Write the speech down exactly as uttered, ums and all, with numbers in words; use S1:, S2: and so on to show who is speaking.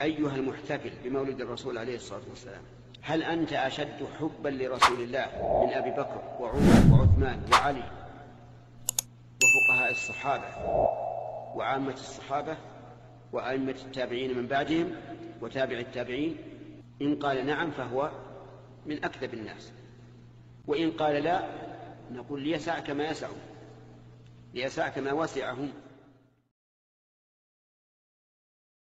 S1: أيها المحتفل بمولد الرسول عليه الصلاة والسلام، هل أنت أشد حبا لرسول الله من أبي بكر وعمر وعثمان وعلي وفقهاء الصحابة وعامة الصحابة وأئمة التابعين من بعدهم وتابع التابعين؟ إن قال نعم فهو من أكذب الناس، وإن قال لا نقول ليسعك ما يسعهم، ليسعك ما وسعهم.